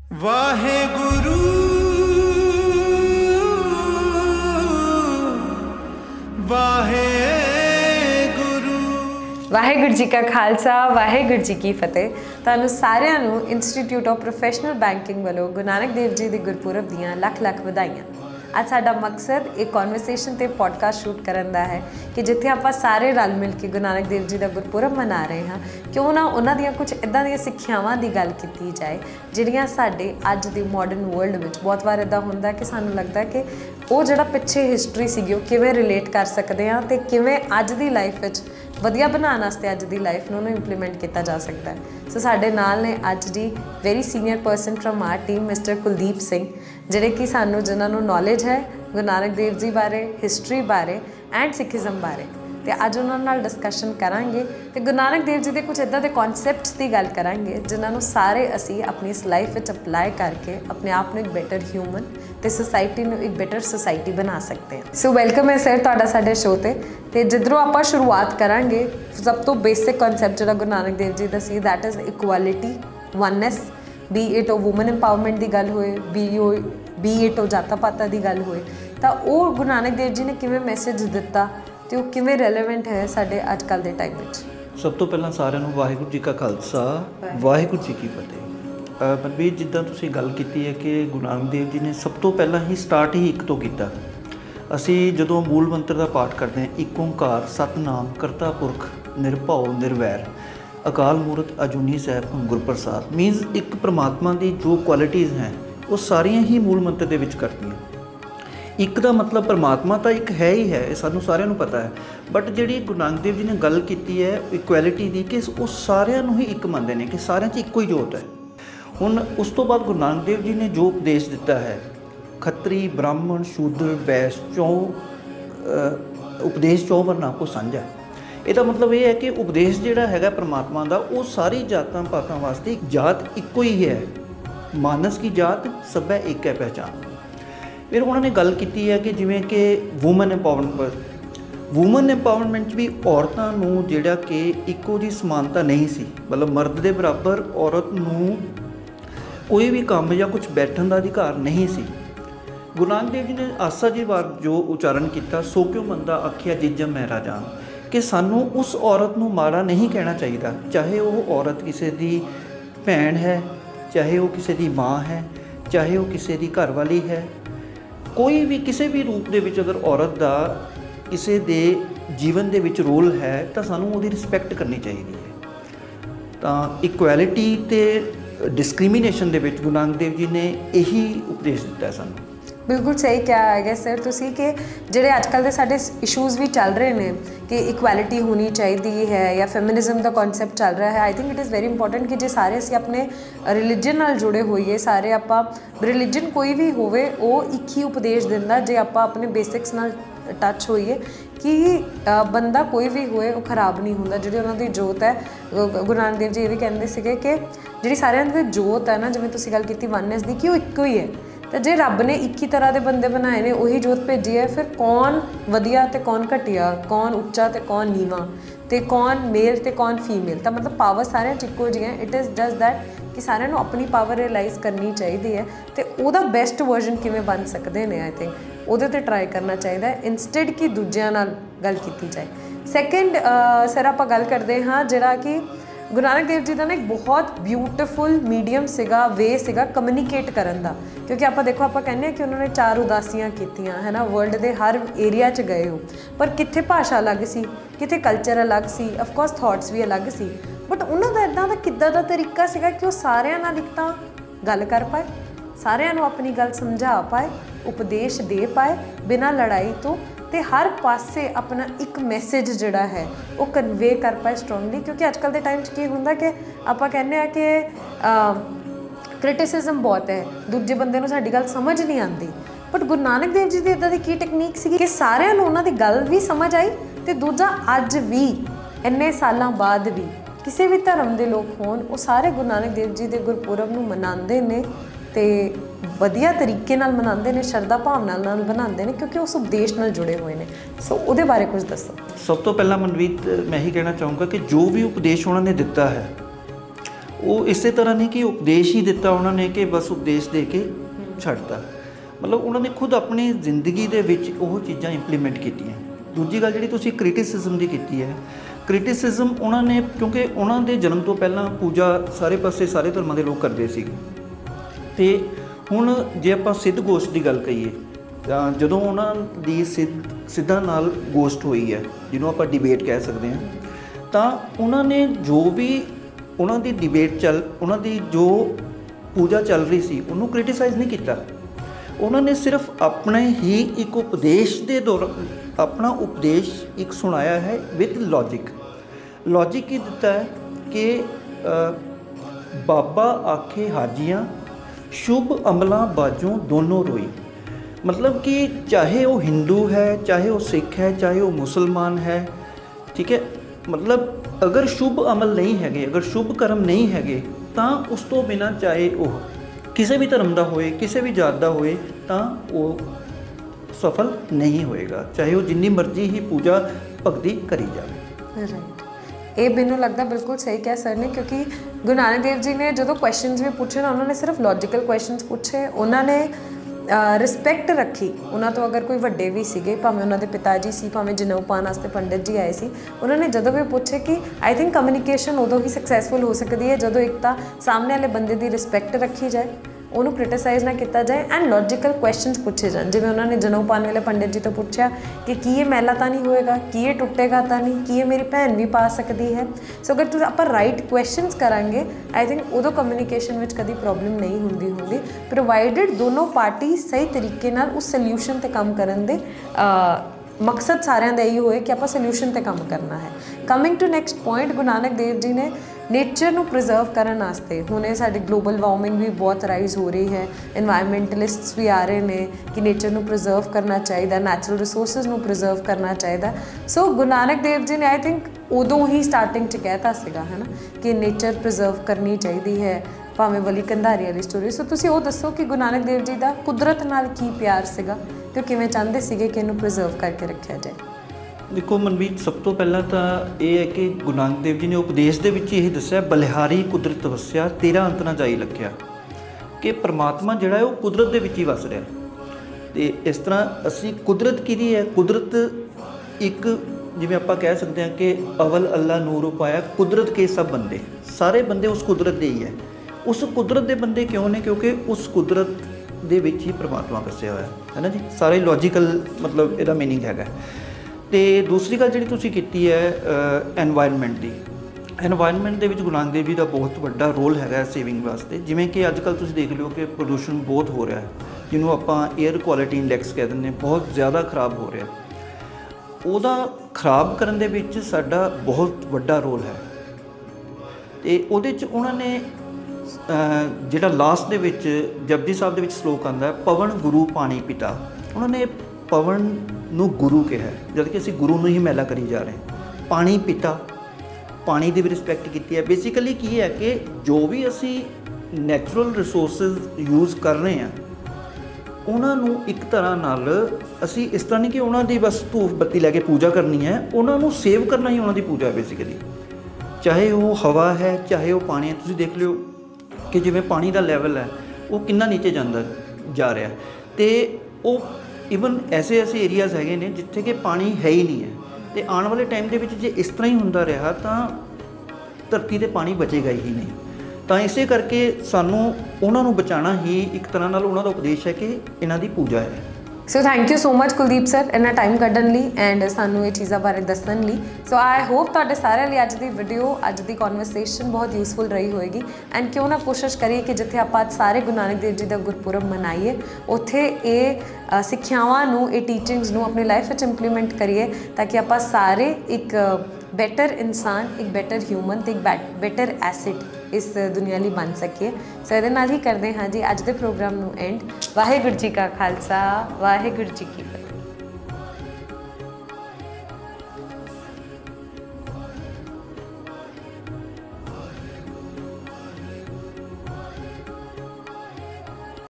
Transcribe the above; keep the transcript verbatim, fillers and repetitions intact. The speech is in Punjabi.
ਵਾਹਿਗੁਰੂ ਵਾਹਿਗੁਰੂ ਵਾਹਿਗੁਰੂ ਜੀ ਕਾ ਖਾਲਸਾ ਵਾਹਿਗੁਰੂ ਜੀ ਕੀ ਫਤਿਹ। ਤੁਹਾਨੂੰ ਸਾਰਿਆਂ ਨੂੰ ਇੰਸਟੀਚਿਊਟ ਆਫ ਪ੍ਰੋਫੈਸ਼ਨਲ ਬੈਂਕਿੰਗ ਵੱਲੋਂ ਗੁਰੂ ਨਾਨਕ ਦੇਵ ਜੀ ਦੇ ਗੁਰਪੁਰਬ ਦੀਆਂ ਲੱਖ ਲੱਖ ਵਧਾਈਆਂ। ਅੱਜ ਸਾਡਾ ਮਕਸਦ ਇੱਕ ਕਨਵਰਸੇਸ਼ਨ ਤੇ ਪੋਡਕਾਸਟ ਸ਼ੂਟ ਕਰਨ ਦਾ ਹੈ ਕਿ ਜਿੱਥੇ ਆਪਾਂ ਸਾਰੇ ਰਲ ਮਿਲ ਕੇ ਗੁਰੂ ਨਾਨਕ ਦੇਵ ਜੀ ਦਾ ਗੁਰਪੁਰਬ ਮਨਾ ਰਹੇ ਹਾਂ, ਕਿਉਂ ਨਾ ਉਹਨਾਂ ਦੀਆਂ ਕੁਝ ਇੱਦਾਂ ਦੀਆਂ ਸਿੱਖਿਆਵਾਂ ਦੀ ਗੱਲ ਕੀਤੀ ਜਾਏ ਜਿਹੜੀਆਂ ਸਾਡੇ ਅੱਜ ਦੀ ਮਾਡਰਨ ਵਰਲਡ ਵਿੱਚ ਬਹੁਤ ਵਾਰ ਇੱਦਾਂ ਹੁੰਦਾ ਕਿ ਸਾਨੂੰ ਲੱਗਦਾ ਕਿ ਉਹ ਜਿਹੜਾ ਪਿੱਛੇ ਹਿਸਟਰੀ ਸੀਗੀ ਉਹ ਕਿਵੇਂ ਰਿਲੇਟ ਕਰ ਸਕਦੇ ਹਾਂ ਅਤੇ ਕਿਵੇਂ ਅੱਜ ਦੀ ਲਾਈਫ ਵਿੱਚ ਵਧੀਆ ਬਣਾਉਣ ਵਾਸਤੇ ਅੱਜ ਦੀ ਲਾਈਫ ਨੂੰ ਉਹਨੂੰ ਇੰਪਲੀਮੈਂਟ ਕੀਤਾ ਜਾ ਸਕਦਾ ਹੈ। ਸੋ ਸਾਡੇ ਨਾਲ ਨੇ ਅੱਜ ਦੀ very senior person from our team mister Kuldeep Singh, ਜਿਹੜੇ ਕਿ ਸਾਨੂੰ ਜਿਨ੍ਹਾਂ ਨੂੰ ਨੌਲੇਜ ਹੈ ਗੁਰੂ ਨਾਨਕ ਦੇਵ ਜੀ ਬਾਰੇ, ਹਿਸਟਰੀ ਬਾਰੇ ਐਂਡ ਸਿੱਖੀਜ਼ਮ ਬਾਰੇ, ਅਤੇ ਅੱਜ ਉਹਨਾਂ ਨਾਲ ਡਿਸਕਸ਼ਨ ਕਰਾਂਗੇ ਅਤੇ ਗੁਰੂ ਨਾਨਕ ਦੇਵ ਜੀ ਦੇ ਕੁਝ ਇੱਦਾਂ ਦੇ ਕੌਨਸੈਪਟਸ ਦੀ ਗੱਲ ਕਰਾਂਗੇ ਜਿਨ੍ਹਾਂ ਨੂੰ ਸਾਰੇ ਅਸੀਂ ਆਪਣੀ ਇਸ ਲਾਈਫ ਵਿੱਚ ਅਪਲਾਈ ਕਰਕੇ ਆਪਣੇ ਆਪ ਨੂੰ ਇੱਕ ਬੈਟਰ ਹਿਊਮਨ ਅਤੇ ਸੁਸਾਇਟੀ ਨੂੰ ਇੱਕ ਬੈਟਰ ਸੁਸਾਇਟੀ ਬਣਾ ਸਕਦੇ ਹਾਂ। ਸੋ ਵੈਲਕਮ ਹੈ ਸਰ ਤੁਹਾਡਾ ਸਾਡੇ ਸ਼ੋਅ 'ਤੇ। ਅਤੇ ਜਿੱਧਰੋਂ ਆਪਾਂ ਸ਼ੁਰੂਆਤ ਕਰਾਂਗੇ, ਸਭ ਤੋਂ ਬੇਸਿਕ ਕੌਨਸੈਪਟ ਜਿਹੜਾ ਗੁਰੂ ਨਾਨਕ ਦੇਵ ਜੀ ਦਾ ਸੀ, that is equality, oneness, be it ਉਹ ਵੂਮਨ ਇੰਪਾਵਰਮੈਂਟ ਦੀ ਗੱਲ ਹੋਏ, ਬੀ ਉਹ ਬੀ ਇਟ ਉਹ ਜਾਤਾਂ ਪਾਤਾਂ ਦੀ ਗੱਲ ਹੋਏ, ਤਾਂ ਉਹ ਗੁਰੂ ਨਾਨਕ ਦੇਵ ਜੀ ਨੇ ਕਿਵੇਂ ਮੈਸੇਜ ਦਿੱਤਾ ਅਤੇ ਉਹ ਕਿਵੇਂ ਰੈਲੇਵੈਂਟ ਹੈ ਸਾਡੇ ਅੱਜ ਕੱਲ੍ਹ ਦੇ ਟਾਈਮ ਵਿੱਚ। ਸਭ ਤੋਂ ਪਹਿਲਾਂ ਸਾਰਿਆਂ ਨੂੰ ਵਾਹਿਗੁਰੂ ਜੀ ਕਾ ਖਾਲਸਾ ਵਾਹਿਗੁਰੂ ਜੀ ਕੀ ਫਤਿਹ। ਮਨਵੀਰ, ਜਿੱਦਾਂ ਤੁਸੀਂ ਗੱਲ ਕੀਤੀ ਹੈ ਕਿ ਗੁਰੂ ਨਾਨਕ ਦੇਵ ਜੀ ਨੇ ਸਭ ਤੋਂ ਪਹਿਲਾਂ ਹੀ ਸਟਾਰਟ ਹੀ ਇੱਕ ਤੋਂ ਕੀਤਾ। ਅਸੀਂ ਜਦੋਂ ਮੂਲ ਮੰਤਰ ਦਾ ਪਾਠ ਕਰਦੇ ਹਾਂ, ਇੱਕ ਓਂਕਾਰ ਸਤਿਨਾਮ ਕਰਤਾ ਪੁਰਖ ਨਿਰਭਉ ਨਿਰਵੈਰ ਅਕਾਲ ਮੂਰਤ ਅਜੂਨੀ ਸਾਹਿਬ ਗੁਰਪ੍ਰਸਾਦ, ਮੀਨਸ ਇੱਕ ਪਰਮਾਤਮਾ ਦੀ ਜੋ ਕੁਆਲਿਟੀਜ਼ ਹੈ ਉਹ ਸਾਰੀਆਂ ਹੀ ਮੂਲ ਮੰਤਰ ਦੇ ਵਿੱਚ ਕਰਤੀਆਂ। ਇੱਕ ਦਾ ਮਤਲਬ ਪਰਮਾਤਮਾ ਤਾਂ ਇੱਕ ਹੈ ਹੀ ਹੈ, ਇਹ ਸਾਨੂੰ ਸਾਰਿਆਂ ਨੂੰ ਪਤਾ ਹੈ, ਬਟ ਜਿਹੜੀ ਗੁਰੂ ਨਾਨਕ ਦੇਵ ਜੀ ਨੇ ਗੱਲ ਕੀਤੀ ਹੈ ਇਕੁਐਲਿਟੀ ਦੀ, ਕਿ ਉਹ ਸਾਰਿਆਂ ਨੂੰ ਹੀ ਇੱਕ ਮੰਨਦੇ ਨੇ ਕਿ ਸਾਰਿਆਂ 'ਚ ਇੱਕੋ ਹੀ ਜੋਤ ਹੈ। ਹੁਣ ਉਸ ਤੋਂ ਬਾਅਦ ਗੁਰੂ ਨਾਨਕ ਦੇਵ ਜੀ ਨੇ ਜੋ ਉਪਦੇਸ਼ ਦਿੱਤਾ ਹੈ, ਖੱਤਰੀ ਬ੍ਰਾਹਮਣ ਸ਼ੂਦਰ ਵੈਸ਼ ਚੌ ਉਪਦੇਸ਼ ਚੌ ਵਰਨਾ ਕੋ ਸਾਂਝਾ। ਇਹਦਾ ਮਤਲਬ ਇਹ ਹੈ ਕਿ ਉਪਦੇਸ਼ ਜਿਹੜਾ ਹੈਗਾ ਪਰਮਾਤਮਾ ਦਾ ਉਹ ਸਾਰੀ ਜਾਤਾਂ ਪਾਤਾਂ ਵਾਸਤੇ ਇੱਕ ਜਾਤ ਇੱਕੋ ਹੀ ਹੈ। ਮਾਨਸ ਕੀ ਜਾਤ ਸਭੈ ਇੱਕ ਹੈ ਪਹਿਚਾਨ। ਫਿਰ ਉਹਨਾਂ ਨੇ ਗੱਲ ਕੀਤੀ ਹੈ ਕਿ ਜਿਵੇਂ ਕਿ ਵੂਮਨ ਇੰਪਾਵਰਮੈਂਟ ਵੂਮਨ ਇੰਪਾਵਰਮੈਂਟ 'ਚ ਵੀ ਔਰਤਾਂ ਨੂੰ ਜਿਹੜਾ ਕਿ ਇੱਕੋ ਜਿਹੀ ਸਮਾਨਤਾ ਨਹੀਂ ਸੀ, ਮਤਲਬ ਮਰਦ ਦੇ ਬਰਾਬਰ ਔਰਤ ਨੂੰ ਕੋਈ ਵੀ ਕੰਮ ਜਾਂ ਕੁਛ ਬੈਠਣ ਦਾ ਅਧਿਕਾਰ ਨਹੀਂ ਸੀ। ਗੁਰੂ ਨਾਨਕ ਦੇਵ ਜੀ ਨੇ ਆਸਾ ਜੀ ਵਾਰ ਜੋ ਉਚਾਰਨ ਕੀਤਾ, ਸੋ ਕਿਉ ਮੰਦਾ ਆਖਿਆ ਜਿਜਮ ਮੈਂ ਰਾਜਾਨ, ਕਿ ਸਾਨੂੰ ਉਸ ਔਰਤ ਨੂੰ ਮਾੜਾ ਨਹੀਂ ਕਹਿਣਾ ਚਾਹੀਦਾ, ਚਾਹੇ ਉਹ ਔਰਤ ਕਿਸੇ ਦੀ ਭੈਣ ਹੈ, ਚਾਹੇ ਉਹ ਕਿਸੇ ਦੀ ਮਾਂ ਹੈ, ਚਾਹੇ ਉਹ ਕਿਸੇ ਦੀ ਘਰਵਾਲੀ ਹੈ, ਕੋਈ ਵੀ ਕਿਸੇ ਵੀ ਰੂਪ ਦੇ ਵਿੱਚ ਅਗਰ ਔਰਤ ਦਾ ਕਿਸੇ ਦੇ ਜੀਵਨ ਦੇ ਵਿੱਚ ਰੋਲ ਹੈ ਤਾਂ ਸਾਨੂੰ ਉਹਦੀ ਰਿਸਪੈਕਟ ਕਰਨੀ ਚਾਹੀਦੀ ਹੈ। ਤਾਂ ਇਕੁਐਲਿਟੀ ਅਤੇ ਡਿਸਕ੍ਰਿਮੀਨੇਸ਼ਨ ਦੇ ਵਿੱਚ ਗੁਰੂ ਨਾਨਕ ਦੇਵ ਜੀ ਨੇ ਇਹੀ ਉਪਦੇਸ਼ ਦਿੱਤਾ ਸਾਨੂੰ। ਬਿਲਕੁਲ ਸਹੀ ਕਿਹਾ ਹੈਗਾ ਸਰ ਤੁਸੀਂ ਕਿ ਜਿਹੜੇ ਅੱਜ ਕੱਲ੍ਹ ਦੇ ਸਾਡੇ ਇਸ਼ੂਜ਼ ਵੀ ਚੱਲ ਰਹੇ ਨੇ ਕਿ ਇਕੁਐਲਿਟੀ ਹੋਣੀ ਚਾਹੀਦੀ ਹੈ ਜਾਂ ਫੈਮਿਨਿਜ਼ਮ ਦਾ ਕੌਨਸੈਪਟ ਚੱਲ ਰਿਹਾ ਹੈ, I think it is very important ਕਿ ਜੇ ਸਾਰੇ ਅਸੀਂ ਆਪਣੇ ਰਿਲੀਜਨ ਨਾਲ ਜੁੜੇ ਹੋਈਏ, ਸਾਰੇ ਆਪਾਂ ਰਿਲੀਜਨ ਕੋਈ ਵੀ ਹੋਵੇ ਉਹ ਇੱਕ ਹੀ ਉਪਦੇਸ਼ ਦਿੰਦਾ, ਜੇ ਆਪਾਂ ਆਪਣੇ ਬੇਸਿਕਸ ਨਾਲ ਟੱਚ ਹੋਈਏ ਕਿ ਬੰਦਾ ਕੋਈ ਵੀ ਹੋਏ ਉਹ ਖਰਾਬ ਨਹੀਂ ਹੁੰਦਾ। ਜਿਹੜੀ ਉਹਨਾਂ ਦੀ ਜੋਤ ਹੈ, ਗੁਰੂ ਨਾਨਕ ਦੇਵ ਜੀ ਇਹ ਵੀ ਕਹਿੰਦੇ ਸੀਗੇ ਕਿ ਜਿਹੜੀ ਸਾਰਿਆਂ ਦੀ ਜੋਤ ਹੈ ਨਾ, ਜਿਵੇਂ ਤੁਸੀਂ ਗੱਲ ਕੀਤੀ ਵਨਨੈਸ ਦੀ, ਕਿ ਉਹ ਇੱਕੋ ਹੀ ਹੈ। ਤਾਂ ਜੇ ਰੱਬ ਨੇ ਇੱਕ ਹੀ ਤਰ੍ਹਾਂ ਦੇ ਬੰਦੇ ਬਣਾਏ ਨੇ, ਉਹੀ ਜੋਤ ਭੇਜੀ ਹੈ, ਫਿਰ ਕੌਣ ਵਧੀਆ ਅਤੇ ਕੌਣ ਘਟੀਆ, ਕੌਣ ਉੱਚਾ ਅਤੇ ਕੌਣ ਨੀਵਾਂ, ਅਤੇ ਕੌਣ ਮੇਲ ਅਤੇ ਕੌਣ ਫੀਮੇਲ। ਤਾਂ ਮਤਲਬ ਪਾਵਰ ਸਾਰਿਆਂ 'ਚ ਇੱਕੋ ਜਿਹੀ ਹੈ। ਇਟ ਇਜ਼ ਜਸਟ ਦੈਟ ਕਿ ਸਾਰਿਆਂ ਨੂੰ ਆਪਣੀ ਪਾਵਰ ਰਿਅਲਾਈਜ਼ ਕਰਨੀ ਚਾਹੀਦੀ ਹੈ ਅਤੇ ਉਹਦਾ ਬੈਸਟ ਵਰਜ਼ਨ ਕਿਵੇਂ ਬਣ ਸਕਦੇ ਨੇ, ਆਈ ਥਿੰਕ ਉਹਦੇ 'ਤੇ ਟਰਾਈ ਕਰਨਾ ਚਾਹੀਦਾ ਹੈ ਇੰਸਟੈਡ ਕਿ ਦੂਜਿਆਂ ਨਾਲ ਗੱਲ ਕੀਤੀ ਜਾਏ। ਸੈਕਿੰਡ ਸਰ ਆਪਾਂ ਗੱਲ ਕਰਦੇ ਹਾਂ ਜਿਹੜਾ ਕਿ ਗੁਰੂ ਨਾਨਕ ਦੇਵ ਜੀ ਦਾ ਨਾ ਇੱਕ ਬਹੁਤ ਬਿਊਟੀਫੁਲ ਮੀਡੀਅਮ ਸੀਗਾ, ਵੇ ਸੀਗਾ ਕਮਿਊਨੀਕੇਟ ਕਰਨ ਦਾ। ਕਿਉਂਕਿ ਆਪਾਂ ਦੇਖੋ ਆਪਾਂ ਕਹਿੰਦੇ ਹਾਂ ਕਿ ਉਹਨਾਂ ਨੇ ਚਾਰ ਉਦਾਸੀਆਂ ਕੀਤੀਆਂ ਹੈ ਨਾ, ਵਰਲਡ ਦੇ ਹਰ ਏਰੀਆ 'ਚ ਗਏ ਹੋ, ਪਰ ਕਿੱਥੇ ਭਾਸ਼ਾ ਅਲੱਗ ਸੀ, ਕਿਤੇ ਕਲਚਰ ਅਲੱਗ ਸੀ, ਅਫਕੋਰਸ ਥੋਟਸ ਵੀ ਅਲੱਗ ਸੀ, ਬਟ ਉਹਨਾਂ ਦਾ ਇੱਦਾਂ ਦਾ ਕਿੱਦਾਂ ਦਾ ਤਰੀਕਾ ਸੀਗਾ ਕਿ ਉਹ ਸਾਰਿਆਂ ਨਾਲ ਇੱਕ ਤਾਂ ਗੱਲ ਕਰ ਪਾਏ, ਸਾਰਿਆਂ ਨੂੰ ਆਪਣੀ ਗੱਲ ਸਮਝਾ ਪਾਏ, ਉਪਦੇਸ਼ ਦੇ ਪਾਏ ਬਿਨਾਂ ਲੜਾਈ ਤੋਂ, ਅਤੇ ਹਰ ਪਾਸੇ ਆਪਣਾ ਇੱਕ ਮੈਸੇਜ ਜਿਹੜਾ ਹੈ ਉਹ ਕਨਵੇ ਕਰ ਪਾਏ ਸਟਰੋਂਗਲੀ। ਕਿਉਂਕਿ ਅੱਜ ਕੱਲ੍ਹ ਦੇ ਟਾਈਮ 'ਚ ਕੀ ਹੁੰਦਾ ਕਿ ਆਪਾਂ ਕਹਿੰਦੇ ਹਾਂ ਕਿ ਕ੍ਰਿਟਿਸਿਜ਼ਮ ਬਹੁਤ ਹੈ, ਦੂਜੇ ਬੰਦੇ ਨੂੰ ਸਾਡੀ ਗੱਲ ਸਮਝ ਨਹੀਂ ਆਉਂਦੀ, ਬਟ ਗੁਰੂ ਨਾਨਕ ਦੇਵ ਜੀ ਦੀ ਇੱਦਾਂ ਦੀ ਕੀ ਟੈਕਨੀਕ ਸੀਗੀ ਕਿ ਸਾਰਿਆਂ ਨੂੰ ਉਹਨਾਂ ਦੀ ਗੱਲ ਵੀ ਸਮਝ ਆਈ, ਅਤੇ ਦੂਜਾ ਅੱਜ ਵੀ ਇੰਨੇ ਸਾਲਾਂ ਬਾਅਦ ਵੀ ਕਿਸੇ ਵੀ ਧਰਮ ਦੇ ਲੋਕ ਹੋਣ ਉਹ ਸਾਰੇ ਗੁਰੂ ਨਾਨਕ ਦੇਵ ਜੀ ਦੇ ਗੁਰਪੁਰਬ ਨੂੰ ਮਨਾਉਂਦੇ ਨੇ ਅਤੇ ਵਧੀਆ ਤਰੀਕੇ ਨਾਲ ਮਨਾਉਂਦੇ ਨੇ, ਸ਼ਰਧਾ ਭਾਵਨਾ ਨਾਲ ਮਨਾਉਂਦੇ ਨੇ, ਕਿਉਂਕਿ ਉਸ ਉਪਦੇਸ਼ ਨਾਲ ਜੁੜੇ ਹੋਏ ਨੇ। ਸੋ ਉਹਦੇ ਬਾਰੇ ਕੁਝ ਦੱਸੋ। ਸਭ ਤੋਂ ਪਹਿਲਾਂ ਮਨਵੀਰ ਮੈਂ ਇਹੀ ਕਹਿਣਾ ਚਾਹੂੰਗਾ ਕਿ ਜੋ ਵੀ ਉਪਦੇਸ਼ ਉਹਨਾਂ ਨੇ ਦਿੱਤਾ ਹੈ वो इस तरह नहीं कि उपदेश ही दिता उन्होंने कि बस उपदेश दे के छड्डता, मतलब उन्होंने खुद अपनी जिंदगी दे विच वो चीज़ां इंप्लीमेंट कीतियां। दूजी गल जिहड़ी तुसीं क्रिटिसिज्म दी कीती है, क्रिटिसिज्म उन्होंने क्योंकि उन्होंने जन्म तो पहला पूजा सारे पासे सारे धर्मां दे लोग करते सी, ते हुण जे आपां सिद्ध गोश्त की गल कहीए तां जदों उन्हां दी सिद्ध सिद्धां नाल गोश्त होई है जिन्हों आपां डिबेट कह सकते हैं, तां उन्होंने जो भी उन्हां दी डिबेट चल उन्हां दी जो पूजा चल रही सी उन्होंने क्रिटिसाइज़ नहीं किया। उन्होंने सिर्फ अपने ही एक उपदेश के दौरान अपना उपदेश एक सुनाया है विद लॉजिक। लॉजिक ही दिता है कि बाबा आखे हाजियाँ शुभ अमलों बाजों दोनों रोई, मतलब कि चाहे वो हिंदू है, चाहे वो सिख है, चाहे वो मुसलमान है, ठीक है, मतलब अगर शुभ अमल नहीं है, अगर शुभ कर्म नहीं है तो उस तो बिना चाहे वो किसी भी धर्म का होए, किसी भी जात का होए, तो वो सफल नहीं होएगा, चाहे वो जिन्नी मर्जी ही पूजा भगती करी जाए। राइट, ये मैनू लगता बिल्कुल सही कहा सर ने, क्योंकि गुरु नानक देव जी ने जो क्वेश्चनस भी पूछे ना, उन्होंने सिर्फ लॉजिकल क्वेश्चनस पूछे, उन्होंने रिस्पैक्ट रखी। उन्होंने तो अगर कोई वड्डे भी सीगे, भावें उन्होंने पिता जी सी, भावें जनेऊ पाने वास्ते पंडित जी आए सी, उन्होंने जो भी पूछे कि आई थिंक कम्यूनीकेशन उदों ही सक्सैसफुल हो सकती है जो एक तो सामने वाले बंदे की रिस्पैक्ट रखी जाए, उन्होंने क्रिटिसाइज़ ना किया जाए एंड लॉजिकल क्वेश्चनस पूछे जाए। जिवें उन्होंने जनेऊ पाने वाले पंडित जी तो पूछा कि की ये मैला तो नहीं होएगा, की ये टुटेगा तो नहीं, की ये मेरी भैन भी पा सकती है। सो अगर तुम आप राइट क्वेश्चनस करांगे, आई थिंक उदों कम्यूनीकेशन में कभी प्रॉब्लम नहीं होंगी होंगी प्रोवाइडेड दोनों पार्टी सही तरीके नाल उस सल्यूशन ते काम करन दे मकसद सारिਆਂ ਦਾ ਇਹੀ ਹੋਏ कि ਆਪਾਂ सल्यूशन ते काम करना है। Coming to next point, Guru Nanak Dev ji ने नेचर ਨੂੰ प्रिजर्व ਕਰਨ ਵਾਸਤੇ ਹੁਣੇ ਸਾਡੀ ਗਲੋਬਲ ਵਾਰਮਿੰਗ ਵੀ ਬਹੁਤ ਰਾਈਜ਼ ਹੋ ਰਹੀ ਹੈ, ਇਨਵਾਇਰਮੈਂਟਲਿਸਟਸ ਵੀ ਆ ਰਹੇ ਨੇ ਕਿ ਨੇਚਰ ਨੂੰ ਪ੍ਰੀਜ਼ਰਵ ਕਰਨਾ ਚਾਹੀਦਾ, ਨੈਚੁਰਲ ਰਿਸੋਰਸਿਸ ਨੂੰ ਪ੍ਰੀਜ਼ਰਵ ਕਰਨਾ ਚਾਹੀਦਾ। ਸੋ ਗੁਰੂ ਨਾਨਕ ਦੇਵ ਜੀ ਨੇ ਆਈ ਥਿੰਕ ਉਦੋਂ ਹੀ ਸਟਾਰਟਿੰਗ 'ਚ ਕਹਿਤਾ ਸੀਗਾ ਹੈ ਨਾ ਕਿ ਨੇਚਰ ਪ੍ਰੀਜ਼ਰਵ ਕਰਨੀ ਚਾਹੀਦੀ ਹੈ, ਭਾਵੇਂ ਵਲੀ ਕੰਧਾਰੀ ਵਾਲੀ ਸਟੋਰੀ। ਸੋ ਤੁਸੀਂ ਉਹ ਦੱਸੋ ਕਿ ਗੁਰੂ ਨਾਨਕ ਦੇਵ ਜੀ ਦਾ ਕੁਦਰਤ ਨਾਲ ਕੀ ਪਿਆਰ ਸੀਗਾ ਤੇ ਕਿਵੇਂ ਚਾਹੁੰਦੇ ਸੀਗੇ ਕਿ ਇਹਨੂੰ ਪ੍ਰੀਜ਼ਰਵ ਕਰਕੇ ਰੱਖਿਆ ਜਾਏ। देखो मनमीत, सब तो पहला तो यह है कि गुरु नानक देव जी ने उपदेश के यही दसिया बलिहारी कुदरत वस्या तेरा अंत ना जाई लख्या, कि परमात्मा जोड़ा है वो कुदरत के ही वस रहा। तो इस तरह असी कुदरत की है, कुदरत एक जिवें आपां कह सकते हैं कि अवल अल्लाह नूर पाया कुदरत के सब बंदे, सारे बंदे उस कुदरत के ही है। उस कुदरत के बंदे क्यों ने? क्योंकि उस कुदरत दे विच ही परमात्मा वसिया होया है ना जी। सारे लॉजिकल मतलब इहदा मीनिंग हैगा। तो दूसरी गल जिहड़ी तुसीं कीती है एनवायरनमेंट की, एनवायरनमेंट के गुरु नानक देव जी का बहुत बड़ा रोल है सेविंग वास्ते। जिवें कि अजकल तुसीं देख लो कि प्रदूषण बहुत हो रहा है, जिन्हों आपां एयर क्वालिटी इंडैक्स कह दिंदे, बहुत ज़्यादा खराब हो रहा है। उहदा खराब करन दे विच साडा बहुत बड़ा रोल है। तो उहदे च उन्होंने जिहड़ा लास्ट दे विच जपजी साहब दे विच श्लोक आंदा है, पवन गुरु पानी पिता, उन्होंने पवन ਨੂੰ गुरु कहा, जबकि असी गुरु ਨੂੰ ही मैला करी जा रहे हैं। पानी पिता, पानी की भी रिस्पैक्ट की है। बेसिकली की है कि जो भी असी नैचुरल रिसोर्सिज यूज़ कर रहे हैं उन्होंने एक तरह नाल असी इस तरह नहीं कि उन्होंने बस धूफ बत्ती लैके पूजा करनी है, उन्होंने सेव करना ही उन्होंने पूजा है बेसिकली। चाहे वो हवा है, चाहे वो पानी है। तुसीं देख लो कि जिवें पानी का लैवल है वो कितना नीचे जाता जा रहा है, तो वो ईवन ऐसे ऐसे एरियाज़ है ने जिथे कि पानी है ही नहीं है। तो आने वाले टाइम के जे इस तरह ही होंदा रहा तो धरती ते पानी बचेगा ही नहीं। तो इस करके सानू उन्होंने बचाना ही एक तरह नाल उन्हों का उपदेश है कि इन्हां दी पूजा है। So thank you so much Kuldeep sir इन्ना टाइम कढ़न लई एंड सानू ये चीज़ों बारे दसन लई। सो आई होप तुहाडे सारिਆਂ ਲਈ ਅੱਜ ਦੀ वीडियो ਅੱਜ ਦੀ कॉन्वरसेशन बहुत यूजफुल रही होएगी एंड क्यों ना कोशिश करिए कि जिथे आप सारे गुरु नानक देव जी का गुरपुरब मनाइए उत्थे ये सिक्ख्यावां नूं ये टीचिंग्स नूं अपनी लाइफ में इंप्लीमेंट करिए ताकि आप सारे एक बेटर इंसान, एक बेटर ह्यूमन तो एक बेटर एसिड इस दुनिया लिए बन सकिए। सो ये नाल ही करते हाँ जी अज के प्रोग्राम नूं एंड। वाहिगुरू जी का खालसा, वाहिगुरू जी की फतेह।